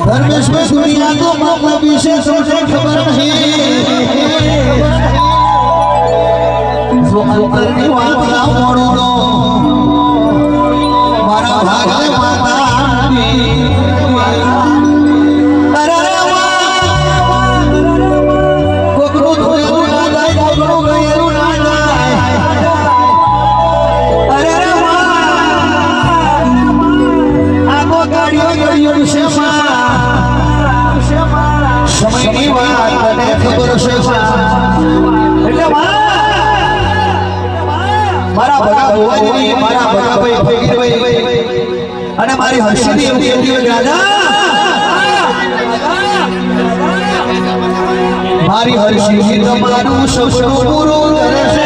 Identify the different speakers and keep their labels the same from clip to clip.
Speaker 1: धर्मेश में दुनिया तो मतलब विशेष मुझे खबर नहीं जो अंतर की बात ना मोड़ो मारा भागे माता कोकरो धोएलू ना जाए कोकरो गएलू ना जाए अरे रे आगो गाड़ियों से समय की बात तने खबर से એટલે મારા ભગા ભુવાજી મારા ભગા ભાઈ ફકીરભાઈ અને મારી હર્ષિની એવું કહેતી હોય રાજા મારી હર્ષિની તમારું સપનું પૂરું કરશે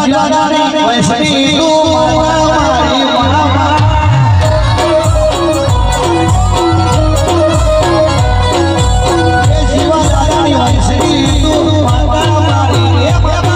Speaker 1: જીવાદાની વૈષ્ણવી તું મારી મામા જીવાદાની વૈષ્ણવી તું મારી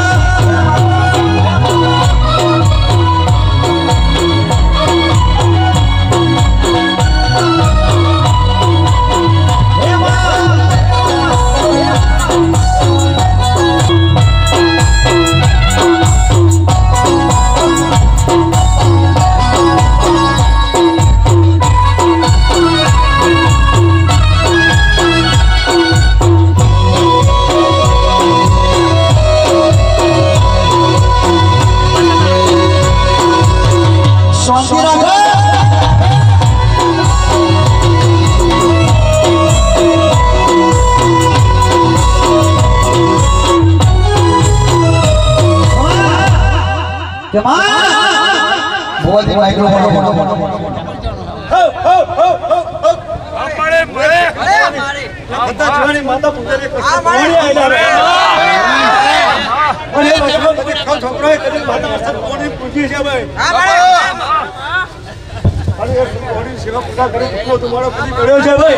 Speaker 1: बहुत ही माइक्रोफोन माता पुजारी सेवा पूजा करे तुम्हारा पूरी કર્યો છે ભાઈ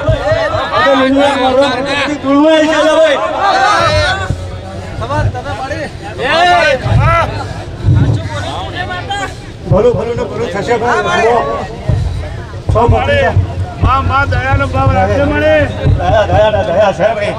Speaker 1: ભલો ભલો ને ભલો થશે ભાઈ સૌ મળે માં દયાનો ભાવ રાખજો મળે દયા છે ભાઈ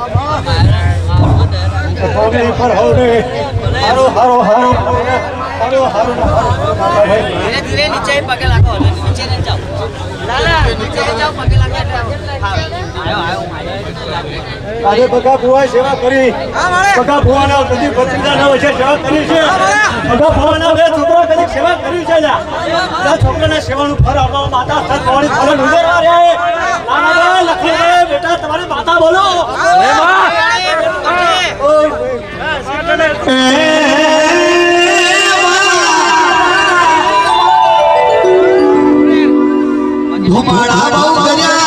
Speaker 1: કોની પર હોને હારો હારો હારો હારો હારો ભાઈ ધીરે ધીરે નીચે પગે લાગો નીચે ન જાઓ લાલા નીચે જાઓ પગે લાગે આયો આજે બગા ભુવા સેવા કરી બગા ભુવાના કદી ભત્રીજાના વિશે સેવા કરી છે બગા ભુવાના બે છોકરા કદી સેવા કરી છે આ છોકરાના સેવાનું ફળ આપવા માતા સતવાળી ફળ ઉમેરવા રે નાના લખી રે બેટા તમારી માતા બોલો હે માં ધુમાડા બહુ કર્યા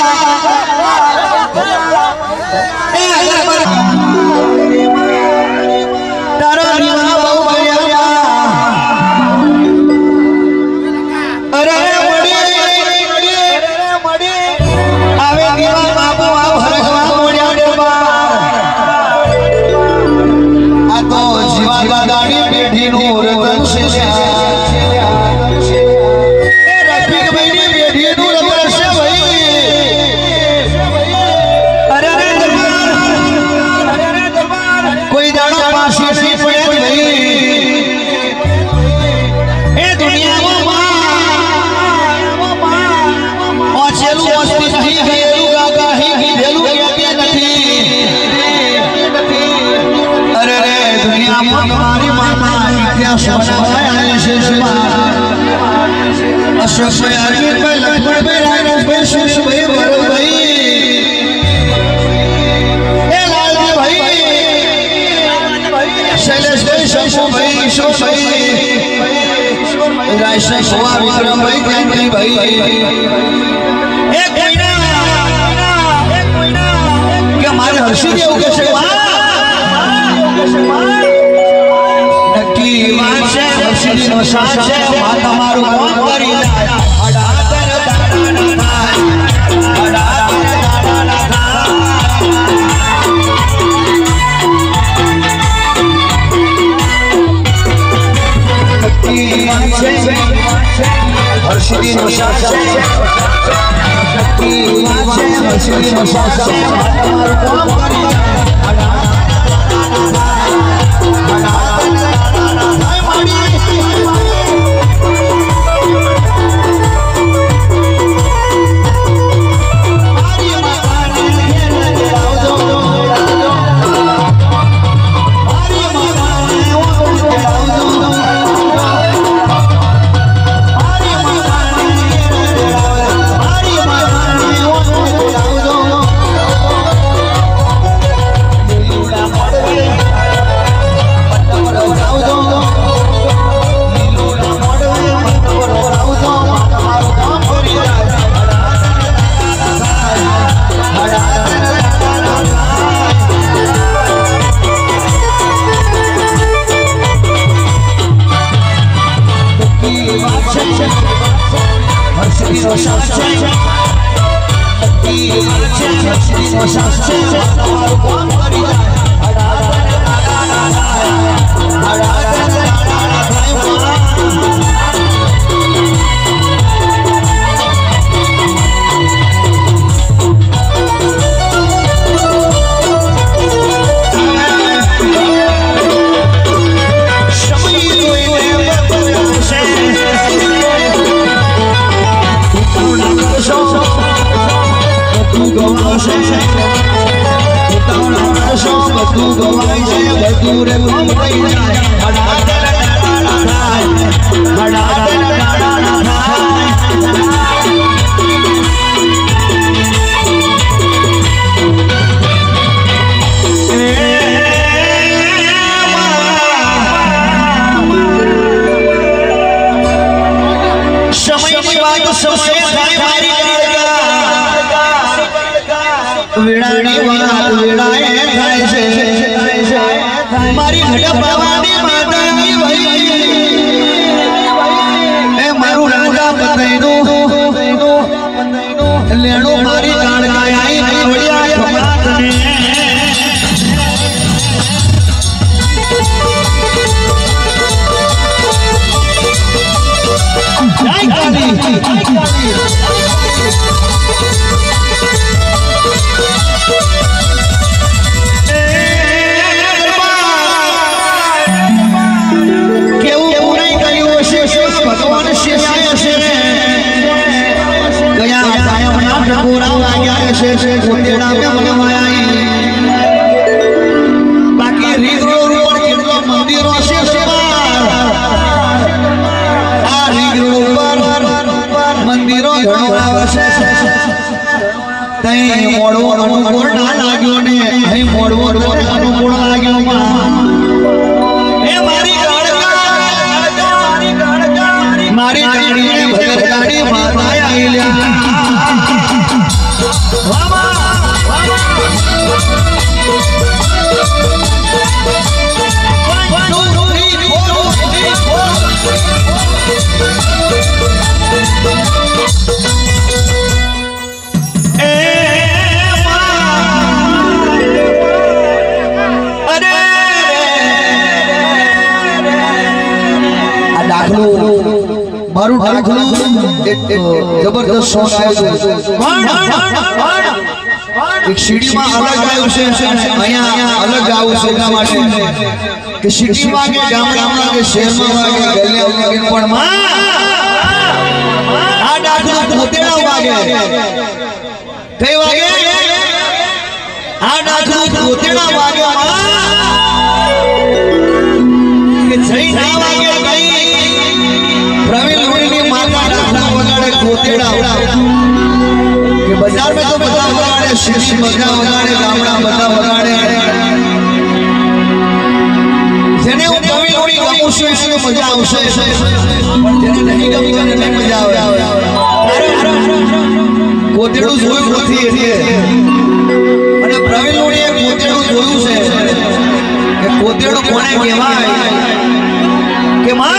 Speaker 1: हमारे हर्षी એવું કે છે નક્કી વાત છે હર્ષીનો સાથ છે માં તમારું કામ કરી જાય અડાતર દાડા હર્ષીનો સાથ છે નક્કી વાત છે હર્ષીનો સાથ છે માં તમારું કામ કરી જાય
Speaker 2: હોય છે બધું રે કોમ થઈ જાય હડા દડા થાય હડા દડા થાય સમયની વાત સમય થાય મારી વેળાની વાત વેળાએ થાય છે મારી ઘડા પાવાની માતા એ મારું રાજા બતાઈનું લેણો મારી કાળકાય આઈ વડિયા ખમાતને જય કાલી બાકી રીત રોડ ઉપર કેટલો મંદિરો છે આ રીત રોડ ઉપર મંદિરો ઘણો આવે છે તઈ મોડવો અનુકૂળ ના લાગ્યો ને અહીં મોડવો અનુકૂળ લાગ્યો એ મારી મારી ગાડીને ભગત ગાડી માતા આવી લ્યા મારું ડાકલું જબરદસ્ત સોંગ આવ્યું છે એક સીડીમાં અલગ આવ્યું છે અહીંયા અલગ ગાવું છે એટલા માટે કે સીડીમાં કે ગામડામાં કે શહેરમાં કે ગલીમાં કે પણ આ ડાકલું પોતેડા વાગે કઈ વાગે આ ડાકલું પોતેડા વાગે કે જઈ ના વાગે प्रवीण लोणी माता डाकला वगाड़े कोतेड़ा के बाजार में तो बता वगाड़े शिशी बजा वगाड़े गामड़ा बता वगाड़े जेने હું પ્રવીણ લોણી ગામું છું એને મજા આવશે પણ જેને નહીં ગમી એને નહીં મજા આવે કોતેડું જોયું નથી એટલે અને પ્રવીણ લોણીએ કોતેડું જોયું છે કે કોતેડું કોને કહેવાય કે માં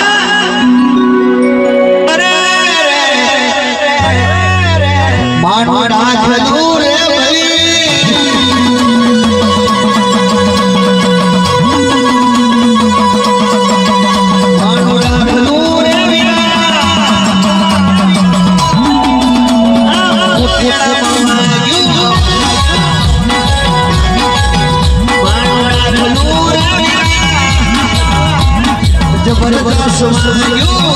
Speaker 2: માનો ડાકલું રે ભઈ માનો ડાકલું રે વિના કોતેડામાં ગયું માનો ડાકલું રે વિના જબરદસ્ત ગયું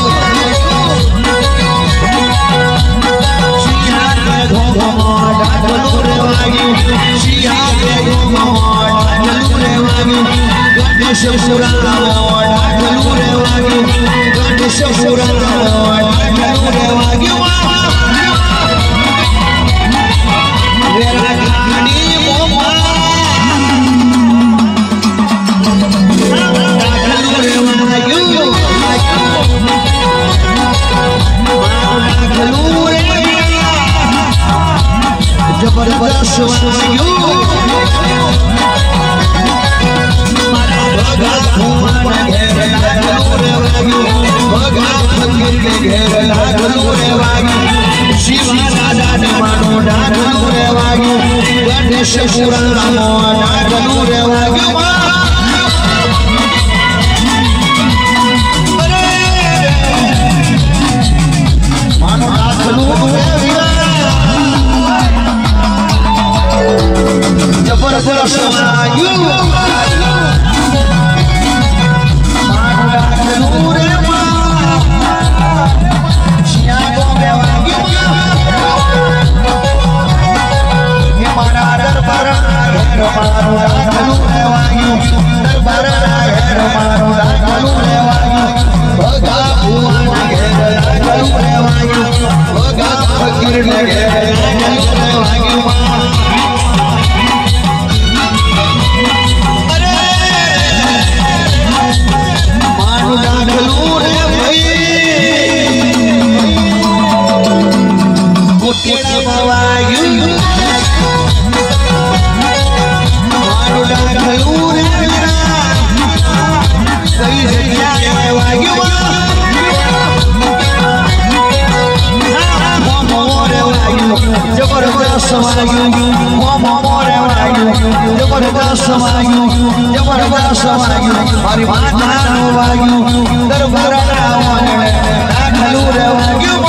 Speaker 2: જબરદસ્ત વાગ્યું મારી માતાનું વાગ્યું દરબારના વાગણે દાખલું રે વાગ્યું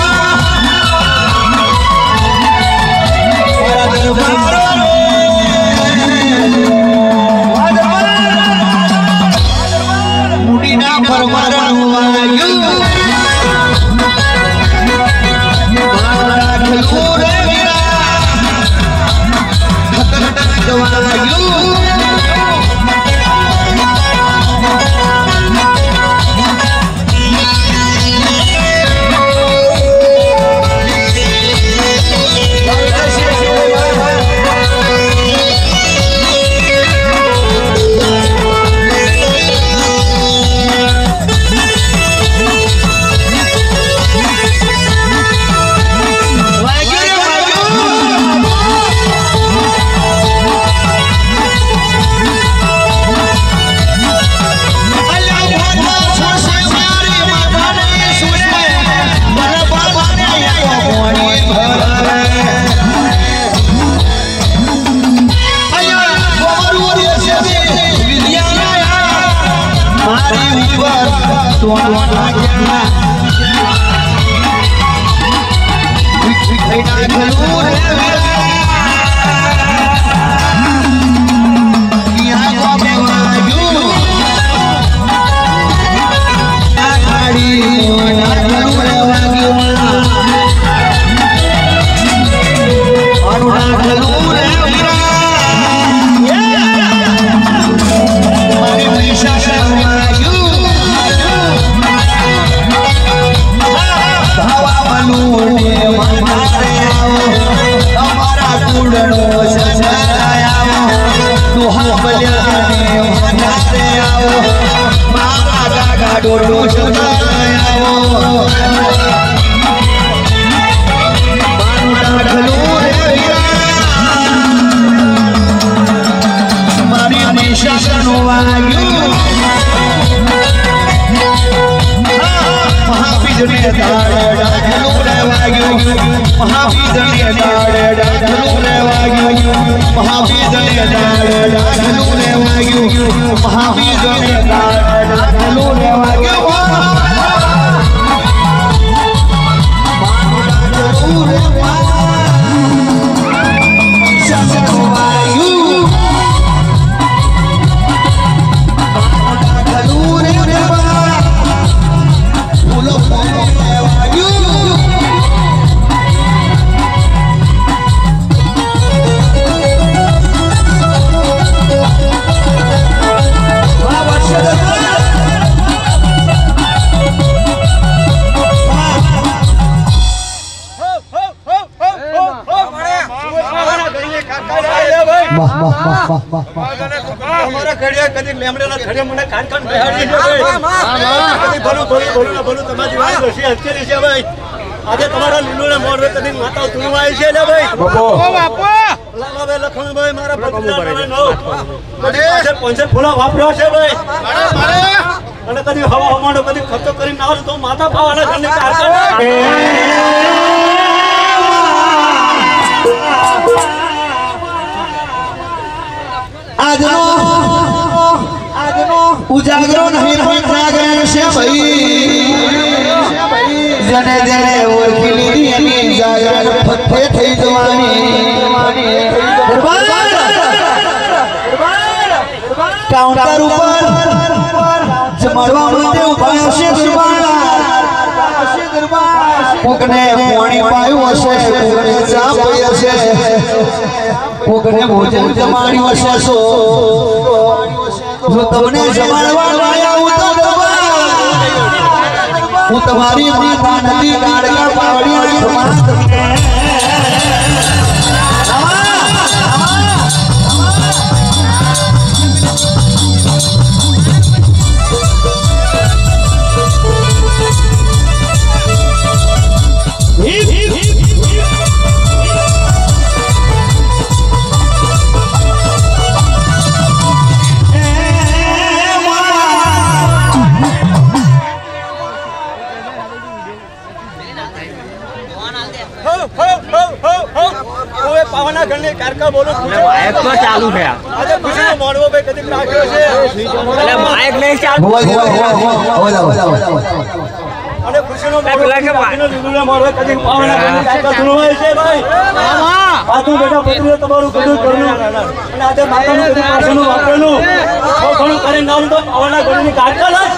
Speaker 2: મારા દરબારો મુડીના પરમારણ વાગ્યું
Speaker 3: આજે તમારા લીલુના મોરવે કદી માતા તુણવાય છે ને ભાઈ બાપો લાલાભાઈ લખણભાઈ મારા પગલા પંચર ફૂલા વાપર્યો છે ભાઈ અને કદી હવા હમાડો કદી ખર્ચો કરીને આવો તો માતા પાવાના ઘરની કાર
Speaker 2: આજનો ઉજાગરો નહીં પણ જાગરણ છે ભાઈ જને જને ઓળખી લીધી એની જાગરણ ફતે થઈ જવાની કાઉન્ટર ઉપર જમણવા માટે ઉભા છે દરબાર કોકને પાણી પાયું હશે કોકને ચા પી હશે કોકને ભોજન જમાડ્યું હશે જો તમને જમાડવા લાયા હું તો હું તમારી માતા નદી ગાડકા પાવડિયા
Speaker 3: હો કાકા બોલો
Speaker 1: માયક તો ચાલુ છે
Speaker 3: આજે ખુશીનો મોડવો ભાઈ કદી રાખ્યો છે
Speaker 1: એટલે માયક નહીં ચાલુ
Speaker 3: અને ખુશીનો મોડવો મોડવો કદી પાવના કાકા ધૂળવાય છે ભાઈ આતું બેટા પત્રીએ તમારું બધું કર્યું અને આજે માતાનું કદી પાછળનું વાપરેલું બહુ ઘણું કરીને નામ તો પાવના ગઢની કાઢતા લાય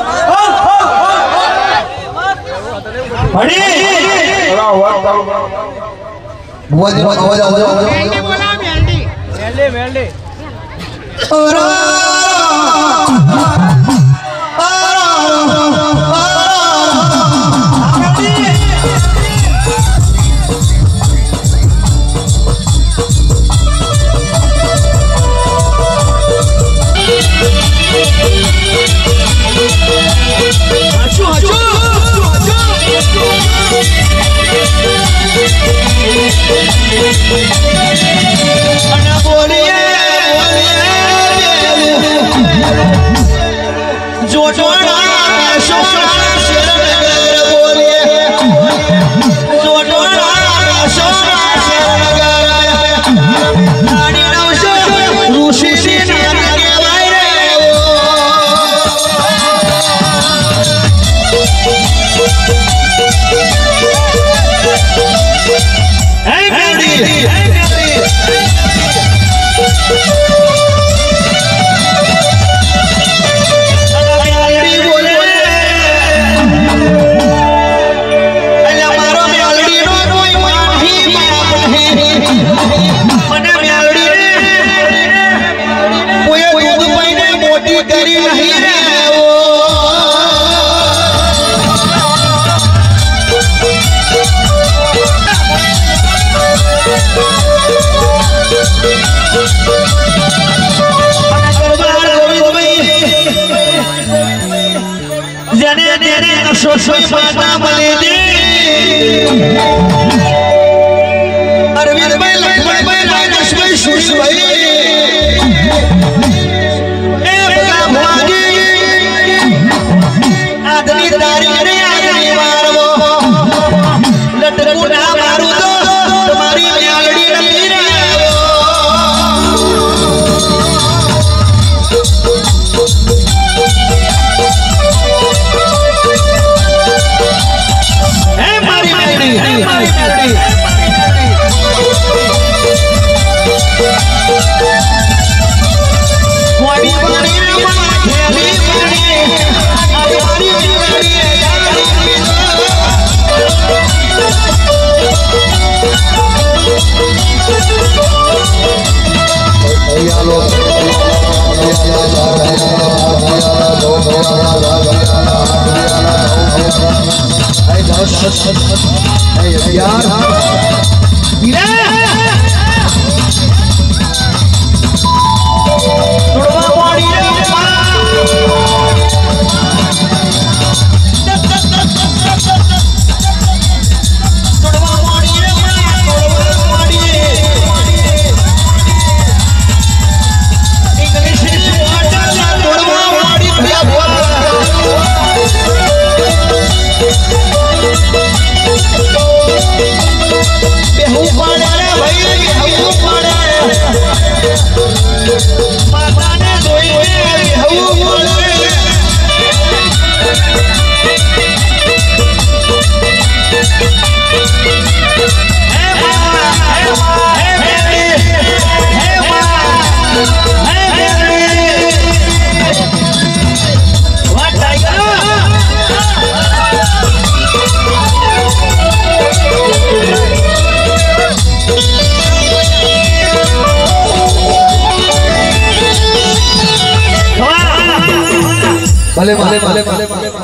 Speaker 2: ભલે ભલે ભલે ભલે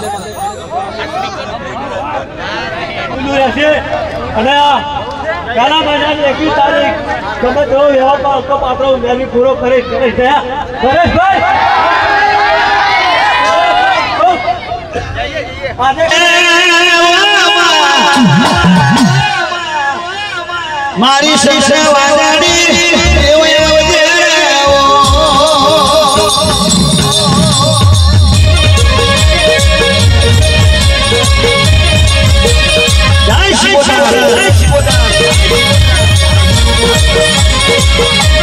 Speaker 3: અને પહેલા મહિનાની 21 તારીખ ગમે તેવો વ્યવહારમાં હક્કો પાત્ર ઉમેદવારી પૂરો કરીશ પરેશભાઈ
Speaker 2: મારી સસરા વાદાડી
Speaker 3: જય શ્રી કૃષ્ણ.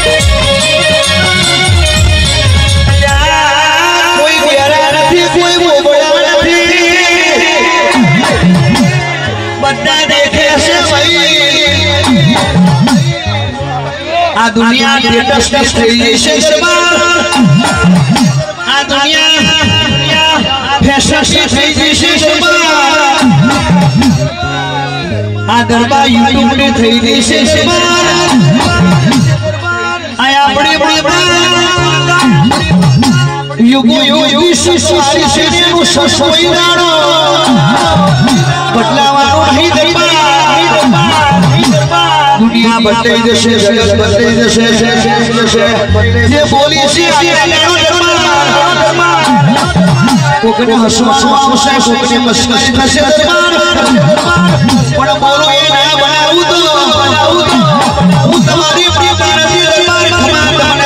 Speaker 2: આ દુનિયા ટેટસ થઈ જશે દરબાર આ દુનિયા ફેશન થઈ જશે દરબાર આ દરબાર યુટ્યુબ ને થઈ જશે દરબાર આ આપણે યુગો યુગી સુસારી છે નું સસોઈ રાણો બદલાવાનો નહીં દરબાર દુનિયા બદલાઈ જશે જગત બદલાઈ જશે જે બોલી છે કોકને હસવાનું આવશે કોકને મસ્કરી થશે દરબાર પણ બોલો એ ના બનાવું તો હું તમારી પ્રિય નથી દરબાર ખમા તમને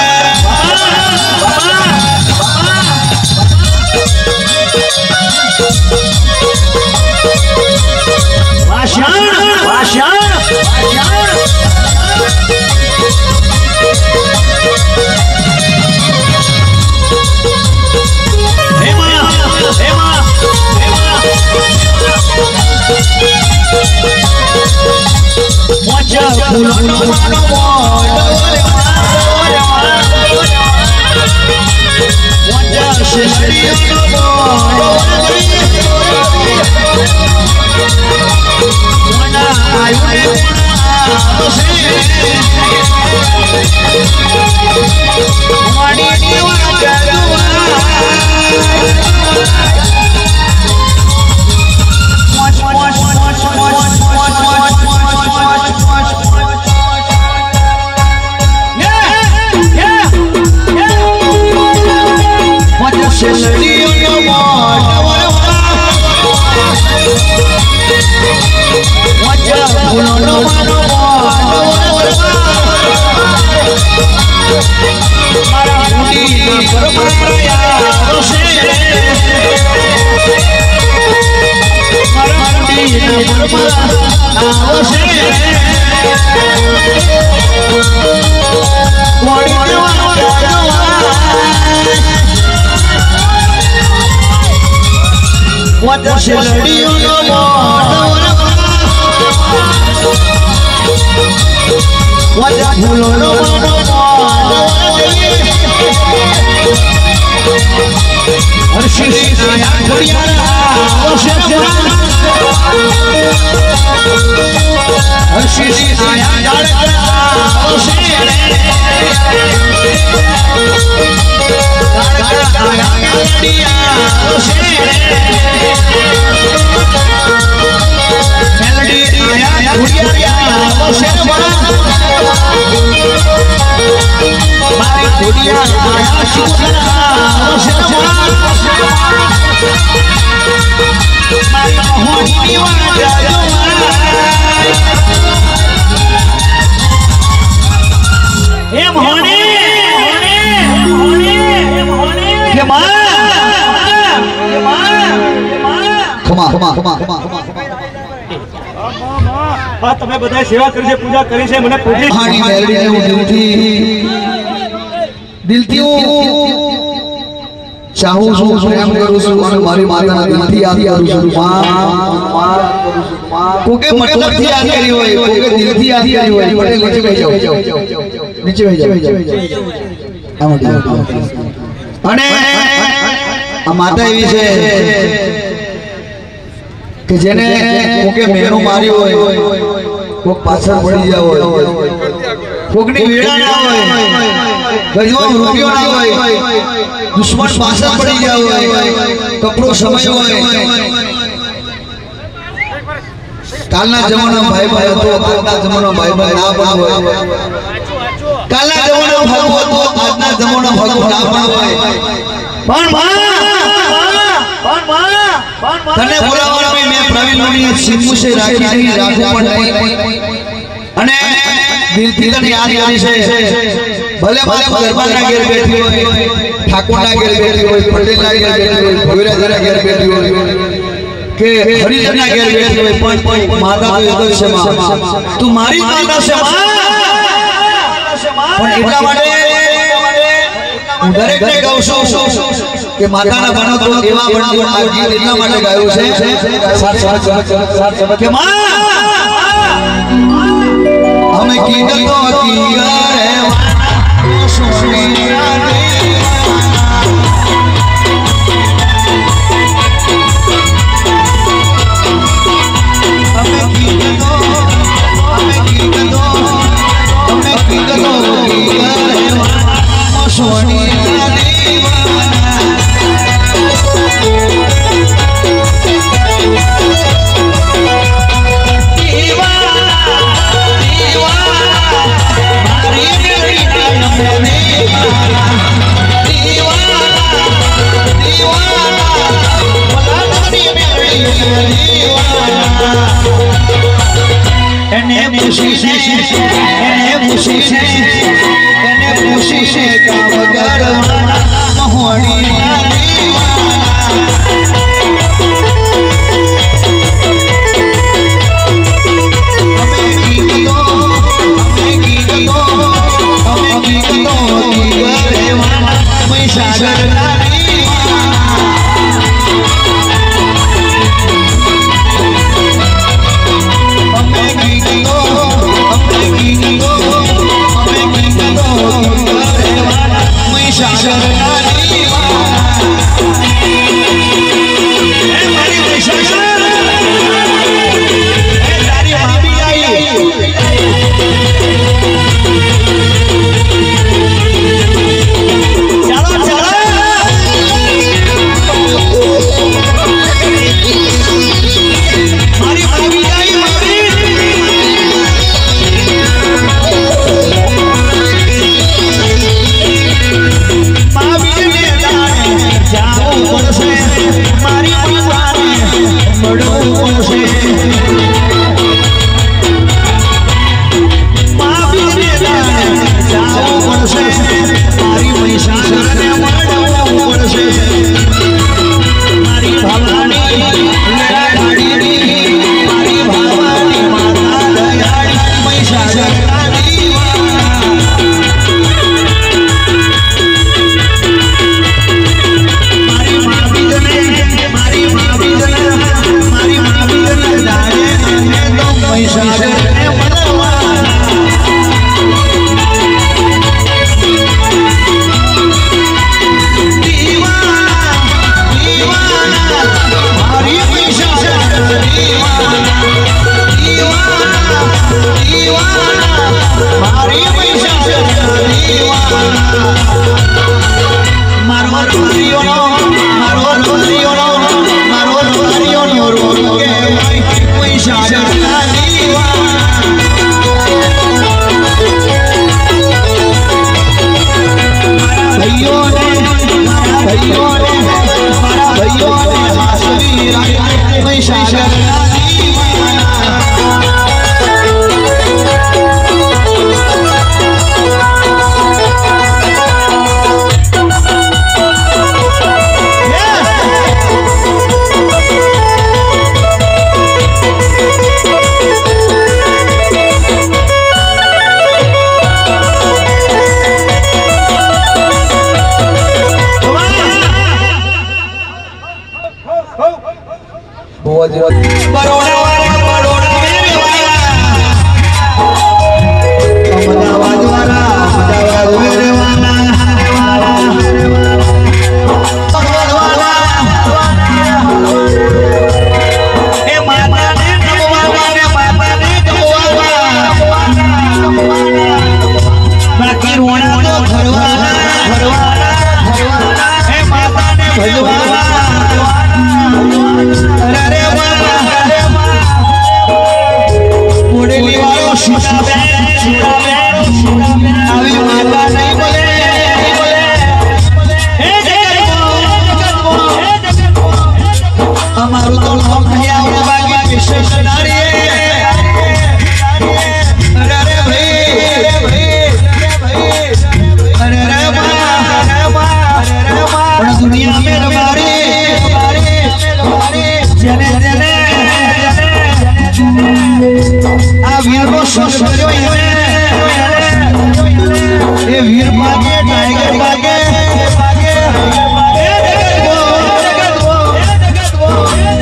Speaker 3: તમે બધા સેવા કરી છે પૂજા કરી છે મને પૂજી
Speaker 2: હાણી મેલડી હું દિલથી ચાહું છું પ્રેમ કરું છું અને મારી માતાના દિલથી યાદ કરું છું કોકે મતલબથી યાદ કરી હોય કોકે દિલથી યાદ કરી હોય પટેલ નીચે બેસી જાઓ નીચે બેસી જાઓ અને આ માતા એવી છે કે જેને કોકે મેરો માર્યો હોય કોક પાછળ પડી જાવ હોય કોકની વેડા ના હોય ગજવા રૂપિયો ના હોય દુશ્મન પાછળ પડી જાવ હોય કપડો સમય હોય કાલના જમાનામાં ભાઈ ભાઈ હતો આજના જમાનામાં ભાઈ ભાઈ ના પણ હોય કાલના જમાનામાં ભાગો હતો આજના જમાનામાં ભાગો ના પણ હોય તને બોલાવવા મેં પ્રવીણ મુનિએ સિમ્મુ સે રાખી નહીં રાખો પણ નહીં અને દિલથી તને યાદ કરી છે ભલે ભલે દરબારના ઘેર બેઠી હોય ઠાકોરના ઘેર બેઠી હોય પટેલના ઘેર બેઠી હોય ભોયરાજના ઘેર બેઠી હોય કે હરિજનના ઘેર બેઠી હોય પણ માતા તો એક જ છે માં તું મારી માતા છે માં પણ એટલા માટે હું દરેકને કહું છું કે માતાના બનો તો એવા બનજો આ ગીત એટલા માટે ગાયું છે કે માં हमें की गतो की रे सोने काम करवाना मोहनी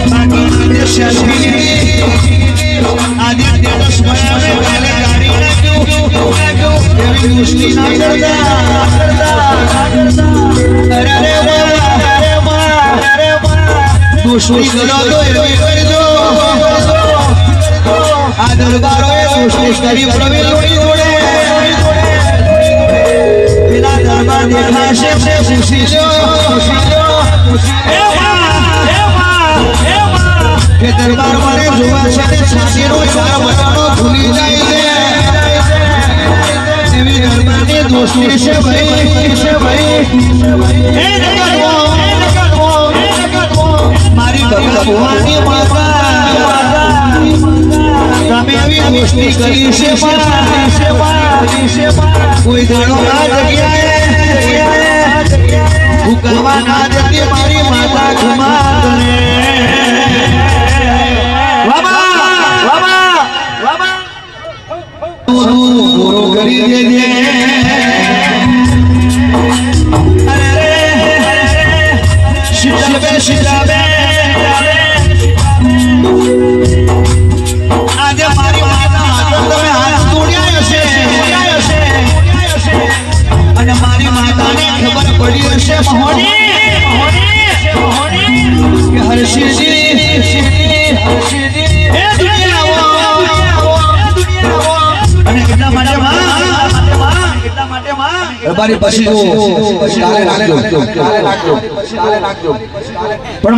Speaker 2: आदित्य 10 गाड़ी દોસ્તી કરો તો એવી કરજો આ દરબારોએ દોસ્તી કરી પ્રવીણની જોડે પેલા દરબાર દેખાશે ખુશી લો કે દરબાર મને જોવા છે ને છાતીનો ચાર બટાનો ભૂલી જાય છે એવી દરબારની દોસ્તી છે ભાઈ હે નગરવો મારી ભગવાનની માતા તમે આવી દોસ્તી કરી છે કોઈ દાડો આ જગ્યાએ ભૂકાવા ના જતી મારી માતા ખમા કરે પૂરો કરી દેજે શિક્ષાબે આજે મારી માતા તમે હાથ તોડ્યા હશે અને મારી માતાને ખબર પડી હશે કે હર્ષિજી હે દુનિયા અને એટલા માટે માં રબારી પછી કાલે રાખજો પણ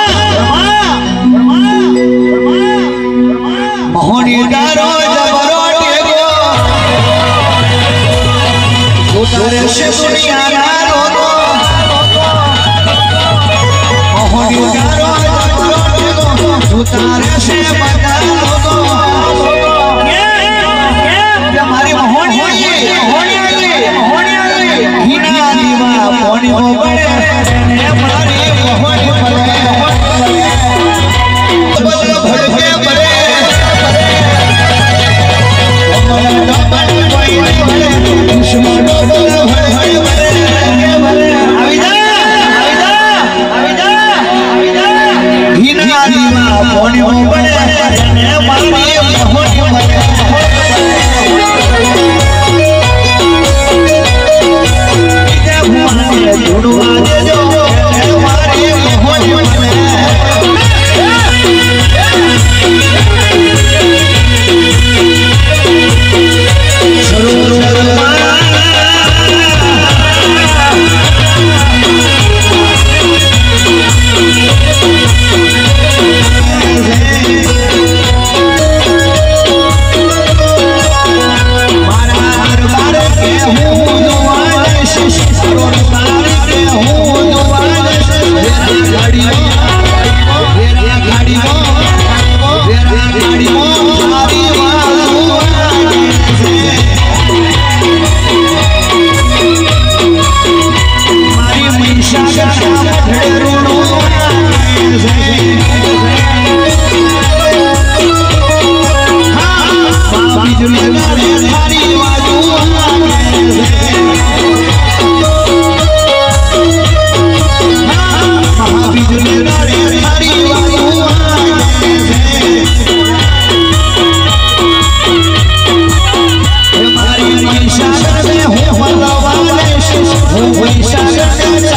Speaker 2: મોહની ડારો જબરો ટેગો ઉતરે છે દુનિયાના રોનો મોહની ડારો જબરો ટેગો ઉતારે છે બધા લોકો મારી મોહણી હીના દીવા મોહણી હો બળે ને મારી મોહણી બળે ભડકે બળે અમર બળ કોઈ બળે દુશ્મનો બળ ભડકે બળે આવી જા હીના દીવા મોહણી હો બળે ને મારી મોહણી બળે Wait,